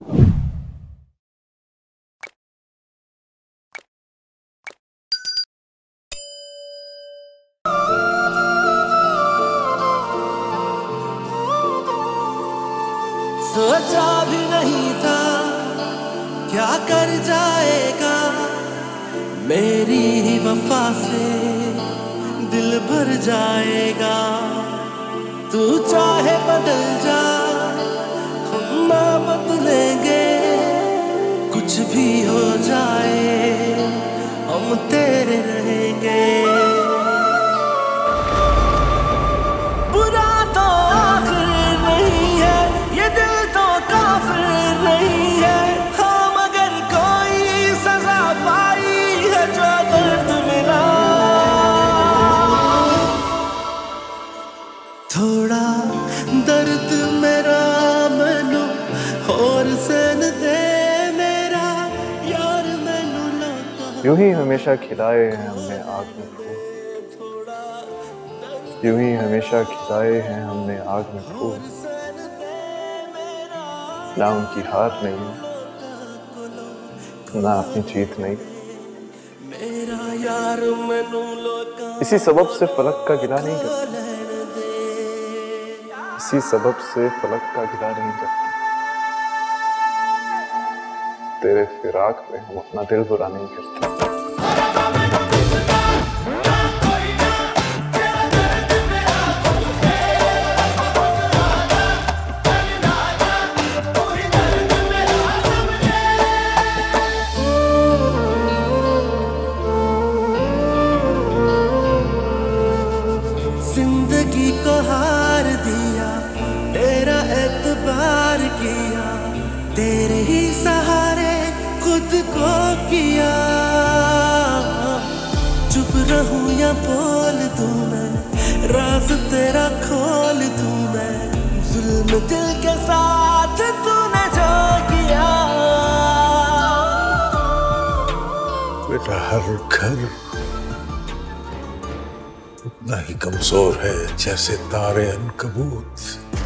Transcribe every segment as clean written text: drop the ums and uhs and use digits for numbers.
सोचा भी नहीं था क्या कर जाएगा, मेरी ही वफा से दिल भर जाएगा। तू चाहे बदल जा, हम ना बदलेंगे, कुछ भी हो जाए हम तेरे रहेंगे। बुरा तो आखिर नहीं है, ये दिल तो काफिर नहीं है। हाँ मगर कोई सजा पाई है जो दर्द मिला। थोड़ा दर्द मेरा मैनू और सहन दे मेरा यार, मैनू लौटा। यूं ही हमेशा खिलाए हैं हमने आग में फूल, यूं ही हमेशा खिलाए हैं हमने आग में फूल। ना उनकी हार नहीं, ना अपनी जीत नहीं। इसी सबब से फलक का गिला नहीं करते, इसी सबब से फलक का गिला नहीं करते। तेरे फिराक में हम अपना दिल बुरा नहीं करते। जिंदगी को हार दिया, तेरा एतबार किया, तेरे ही सहारे खुद को किया। चुप रहूं या बोल दूं मैं, राज तेरा खोल दूं मैं। जुल्म दिल के साथ तूने जो किया। बेटा हर घर उतना ही कमजोर है जैसे तारे अनकबूत।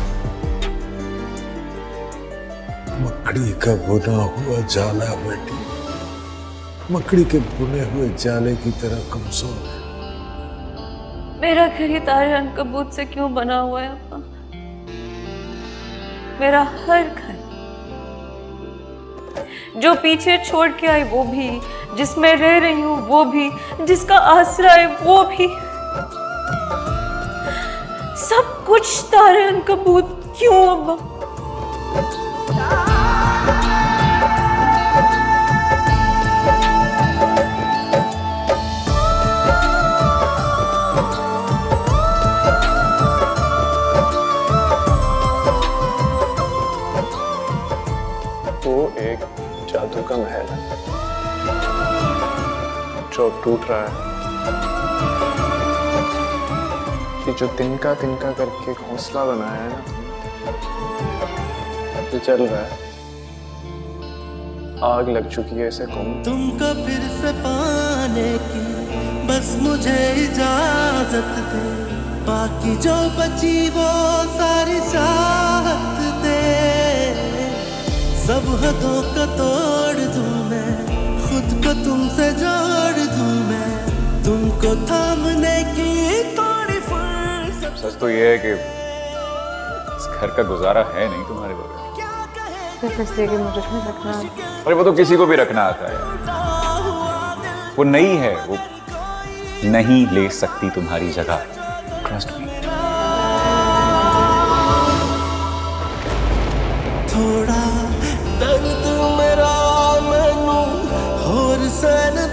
मकड़ी का बुना हुआ जाला बेटी, मकड़ी के बुने हुए जाले की तरह कमजोर। मेरा घर ही तारे अनकबूत से क्यों बना हुआ है अब्बा? मेरा हर घर, जो पीछे छोड़ के आई वो भी, जिसमें रह रही हूँ वो भी, जिसका आसरा है वो भी, सब कुछ तारे अनकबूत क्यों अब्बा? वो एक जादू का महल है जो टूट रहा है। कि जो तिनका तिनका करके घोंसला बनाया है ना, जो चल रहा है, आग लग चुकी है इसे कौन। तुमको फिर से पाने की बस मुझे इजाजत दे, बाकी जो बची वो सारी चाहत दे। सब हदों को तोड़ दूं मैं, खुद को तुमसे जोड़ दूं मैं, तुमको थामने की थोड़ी फुर्सत। सच तो ये है कि इस घर का गुजारा है नहीं तुम्हारे बगैर। सिर्फ इसलिए कि मुझे नहीं रखना। अरे वो तो किसी को भी रखना आता है। वो नहीं है, वो नहीं ले सकती तुम्हारी जगह। Trust me. थोड़ा दर्द मेरा मैनू और सहन